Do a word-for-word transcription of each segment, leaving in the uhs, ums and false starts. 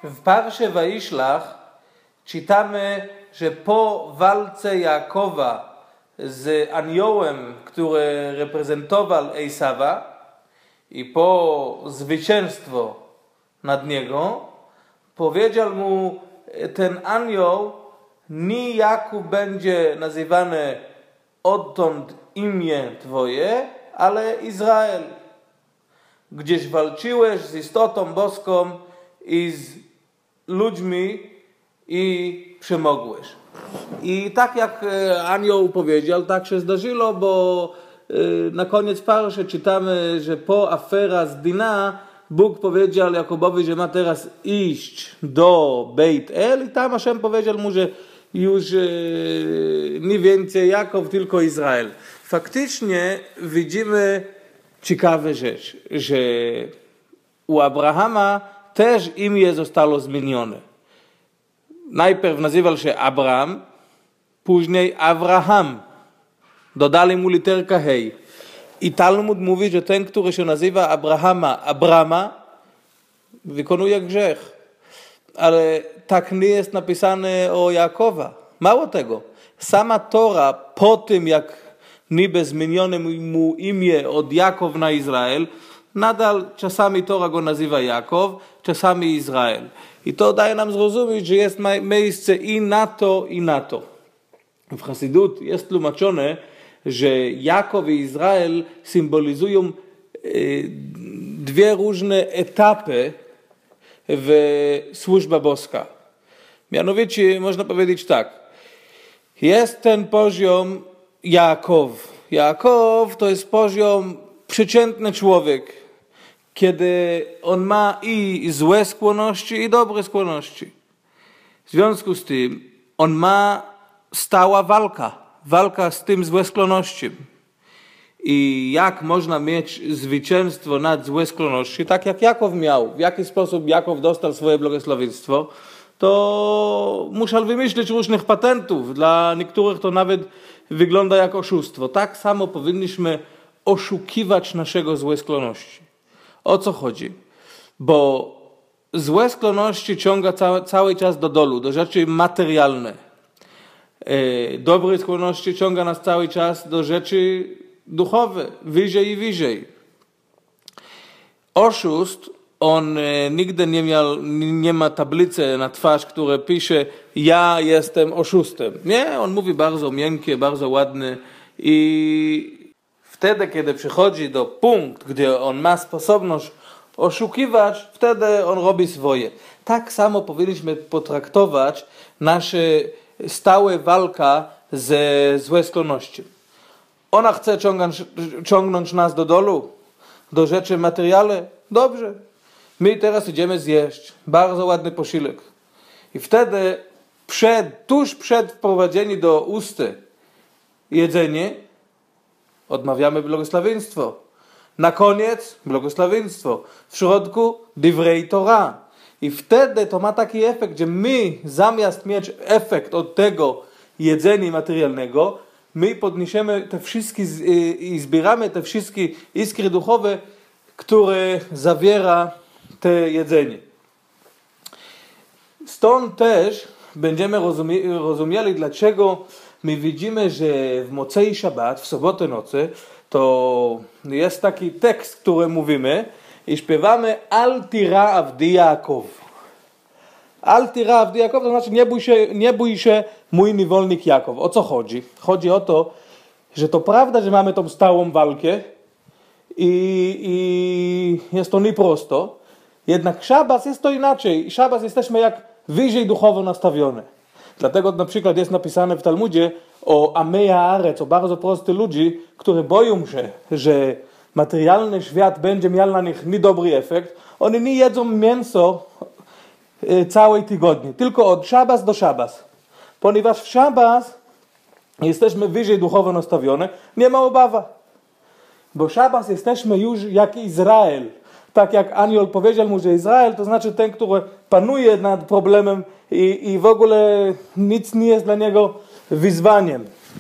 W Parsze Waishlach czytamy, że po walce Jakowa z aniołem, który reprezentował Esawa i po zwycięstwo nad niego, powiedział mu ten anioł, ni Jakub będzie nazywany odtąd imię Twoje, ale Izrael. Gdzieś walczyłeś z istotą boską i z ludźmi i przemogłeś. I tak jak anioł powiedział, tak się zdarzyło, bo na koniec parszy czytamy, że po afera z Dina Bóg powiedział Jakobowi, że ma teraz iść do Beit El i tam Hashem powiedział mu, że już nie więcej Jakub, tylko Izrael. Faktycznie widzimy ciekawe rzecz, że u Abrahama też imię zostało zmienione. Najpierw nazywał się Abraham, później Abraham. Dodali mu literkę hej. I Talmud mówi, że ten, który się nazywa Abrahama, Abrama, wykonuje grzech. Ale tak nie jest napisane o Jakowa. Mało tego. Sama Tora po tym, jak niby zmieniono mu imię od Jakow na Izrael, nadal czasami Tora go nazywa Jakow, czasami Izrael. I to daje nam zrozumieć, że jest miejsce i na to, i na to. W Chassidut jest tłumaczone, że Jakow i Izrael symbolizują dwie różne etapy w służbie boska. Mianowicie można powiedzieć tak. Jest ten poziom Jakow. Jakow to jest poziom przeciętny człowiek, kiedy on ma i złe skłonności, i dobre skłonności. W związku z tym on ma stała walka. Walka z tym złe skłonnością. I jak można mieć zwycięstwo nad złe skłonności, tak jak Jakow miał, w jaki sposób Jakow dostał swoje błogosławieństwo, to musiał wymyślić różnych patentów. Dla niektórych to nawet wygląda jak oszustwo. Tak samo powinniśmy oszukiwać naszego złe skłonności. O co chodzi? Bo złe skłonności ciąga cały, cały czas do dolu, do rzeczy materialne. Dobre skłonności ciąga nas cały czas do rzeczy duchowe, wyżej i wyżej. Oszust, on nigdy nie, miał, nie ma tablicy na twarz, która pisze ja jestem oszustem. Nie, on mówi bardzo miękkie, bardzo ładne i wtedy, kiedy przychodzi do punktu, gdzie on ma sposobność oszukiwać, wtedy on robi swoje. Tak samo powinniśmy potraktować nasze stałe walka ze złe skłonnością. Ona chce ciągnąć, ciągnąć nas do dolu, do rzeczy materialne. Dobrze. My teraz idziemy zjeść. Bardzo ładny posiłek. I wtedy przed, tuż przed wprowadzeniem do usty jedzenie odmawiamy błogosławieństwo. Na koniec błogosławieństwo. W środku divrei Torah. I wtedy to ma taki efekt, że my zamiast mieć efekt od tego jedzenia materialnego, my podniesiemy te wszystkie i zbieramy te wszystkie iskry duchowe, które zawiera te jedzenie. Stąd też będziemy rozumie, rozumieli, dlaczego my widzimy, że w Mocei Szabat, w sobotę nocy, to jest taki tekst, który mówimy i śpiewamy Al tira avdi Jakow. Al tira avdi Jakow, to znaczy nie bój się, nie bój się mój niewolnik Jakow. O co chodzi? Chodzi o to, że to prawda, że mamy tą stałą walkę i, i jest to nieprosto, jednak szabas jest to inaczej. Szabas jesteśmy jak wyżej duchowo nastawione. Dlatego na przykład jest napisane w Talmudzie o Amei Haaretz, o bardzo prosty ludzi, którzy boją się, że materialny świat będzie miał na nich niedobry efekt. Oni nie jedzą mięso całej tygodni, tylko od szabas do szabas. Ponieważ w szabas jesteśmy wyżej duchowo nastawione, nie ma obawa. Bo szabas jesteśmy już jak Izrael. Tak jak anioł powiedział mu, że Izrael to znaczy ten, który panuje nad problemem i, i w ogóle nic nie jest dla niego wyzwaniem.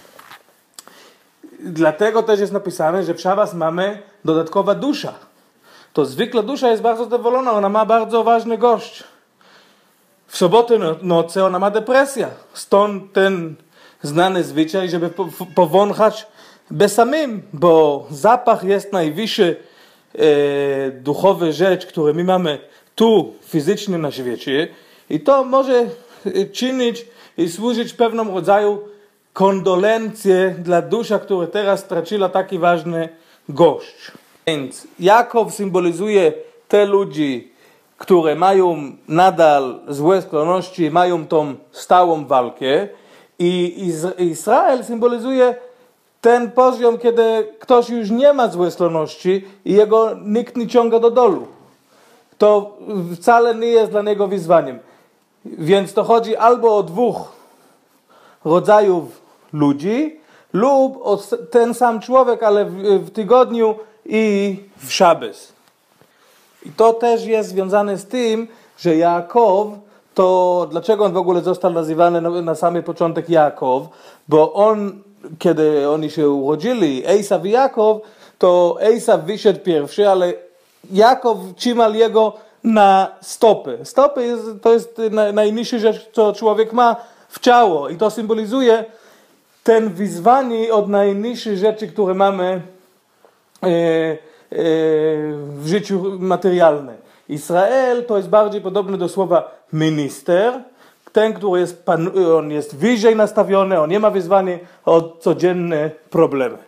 Dlatego też jest napisane, że w szabas mamy dodatkowa dusza. To zwykle dusza jest bardzo zadowolona, ona ma bardzo ważny gość. w sobotę no, nocy ona ma depresję. Stąd ten znany zwyczaj, żeby po, powąchać bez samym, bo zapach jest najwyższy e, duchowy rzecz, który my mamy tu fizycznie na świecie i to może czynić i służyć pewnym rodzaju kondolencje dla dusza, która teraz straciła taki ważny gość. Więc Jakov symbolizuje te ludzi, które mają nadal złe skłonności, mają tą stałą walkę i Izrael symbolizuje ten poziom, kiedy ktoś już nie ma złe skłonności i jego nikt nie ciąga do dolu. To wcale nie jest dla niego wyzwaniem. Więc to chodzi albo o dwóch rodzajów ludzi lub o ten sam człowiek, ale w, w tygodniu i w szabes. I to też jest związane z tym, że Jakow, to dlaczego on w ogóle został nazywany na, na samym początek Jakow? Bo on, kiedy oni się urodzili, Esaw i Jakow, to Esaw wyszedł pierwszy, ale Jakow trzymał jego na stopy. Stopy jest, to jest najniższa rzecz, co człowiek ma w ciało. I to symbolizuje ten wyzwanie od najniższych rzeczy, które mamy e, e, w życiu materialnym. Izrael to jest bardziej podobne do słowa minister. Ten, który jest, pan, on jest wyżej nastawiony, on nie ma wyzwania od codzienne problemy.